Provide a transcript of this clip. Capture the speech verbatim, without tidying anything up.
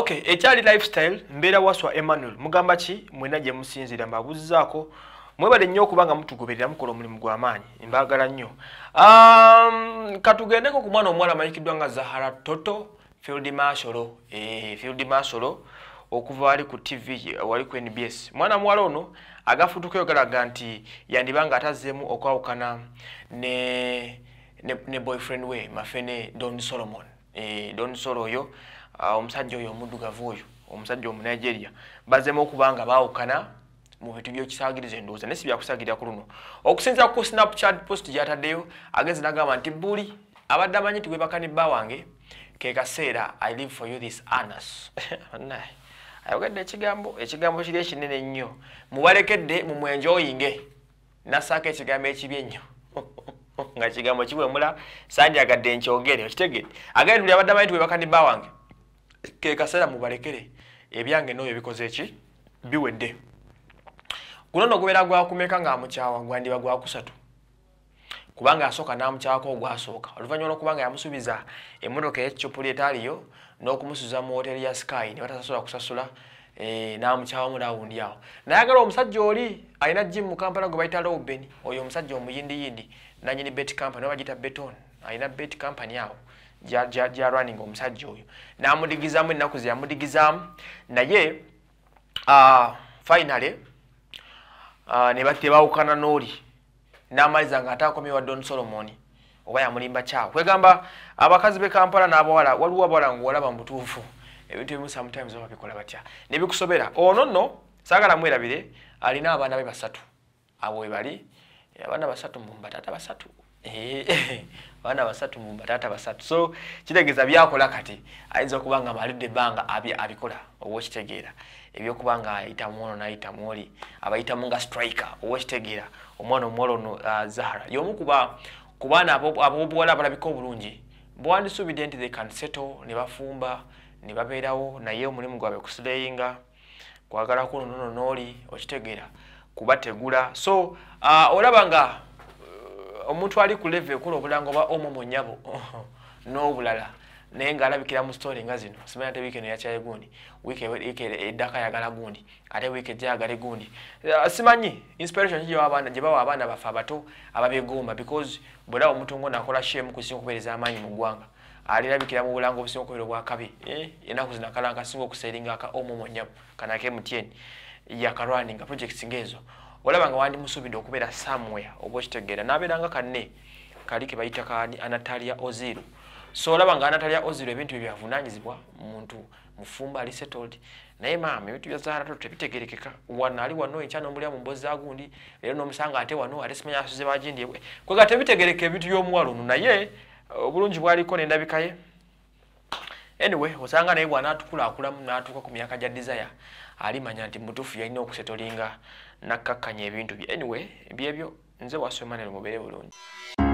Okay, ekyali lifestyle mbera waswa Emmanuel mugamba ki mwena gye musinzira mbabuzaako mwebale nnyo okubanga mutugoberera mukola omulimu gw'amaanyi mbagala nnyo. Um, katugendeko ku mwana omwala amanyikiddwa nga Zahara Toto Field Marshal eh Field Marshal okuva ali ku T V wali ku N B S. Mwana mwala ono agafutuka yogalaga nti yandibanga atazeemu okwawukana ne ne, ne boyfriend we Mafene Don Solomon. Eh Don Solo oyo Uh, omusajja oyo omuddugavu oyo omusajja omu Nigeria bazemo okubanga baawukana mu bitu by'okisagiriza endowooza nesi byakusagirira ku luno okusinza ku Snapchat post gyataddeyo agezi nagamba nti buli abadde amanyi nti webakani bba wange ke kaseera I live for you this honors ayogedde ekigambo ekigambo kiri ekinene nnyo mubalekedde mu mwenjoyinge nasaako ekigambo ekibi ennyo nga kigambo kiwemula sandyagadde nkyogere okitegedde agende buli abadde amanyi nti webakani bba wange ke kasera mubalekere ebyange noyo bikoze eki biwedde guno no gubera gwa kumeka nga amukyawa gwandiba gwa kusatu kubanga asoka na amukyawa ko gwasoka oluvanyuma okubanga yamusubiza emmotoka y'ekicupuli etaliyo n'okumusuza mu hoteli ya Sky ne batasasula kusasula eh na amukyawa mu lawundi yawo nayagala omusajja oli alina gym mu Kampala gwe bayita Lobben oyo omusajja omuyindi yindi nanyini bet company wabagita Beton alina bet company yawo ja ja ja running omusajja oyo namudigizamu ennaku ze yamudigizamu naye ah finally ah ne batebawukana noli namaliza nga atakomyewa Don Solomon oba yamulimba kyawo kwegamba abakazi be Kampala n'abawala waliwo abawala ng'olaba mu butuufu ebintu ebimu sometimes babikola batya ne bikusobera ono nno saagala mwerabire alina abaana be basatu abo we bali abaana basatu mu batata basatu eh bana basatu mu batata basatu so kitegeza byakola kati ayinza kubanga malidde banga abya abikola owo kitegeera ebyo kubanga ayita muono nayita mwoli abayita munga striker owo kitegeera omwana omwolo no uh, Zahara yomu kuba kubana abo abo bwala balabiko bulungi bwandi subident they can settle ne bafumba ne babeerawo naye omulimu gwabe kusleyinga kwagala kuno nono noli okitegeera kubategula so uh, olabanga omuntu ali ku level kuno obulango ba omo monyabo no bulala naye nga alabikira mu story nga zino simanya te weekend ya chaye gundi weekend eke edaka yagala gundi ate weekend yagala gundi uh, simanyi inspiration kiyo abana je bawa abana bafa bato ababegomba because bola omuntu ngo nakola shame kusinga kubereza amanyi mu gwanga ali labikira mu bulango businga kubero bwa kabi eh enaku zinakalanga singo kuseringa aka omo monyabo kanake mutien ya karwani nga projects ngezo olabanga wandi musubide okubera somewhere obochitegera naberanga kanne kalike bayita kani Anatalia Ozil so olabanga Anatalia Ozil ebintu byavunanyizibwa muntu mufumba ali settled naye mama ebintu bya Zahara Toto tebitegerekeka wana ali wano enchano mbuli mu mbozi agundi lero no musanga ate wano ate simanya asuze bagindi kwega tebitegereke ebintu by'omwalo naye obulungi bwaliko nendabikaye anyway osanga naye bwana atukula akulamu natuka ku myaka ja desire ali manya nti mutufu yalina okusetolinga nakakanya ebintu bye anyway byebyo nze wasomana mu bere bulungi.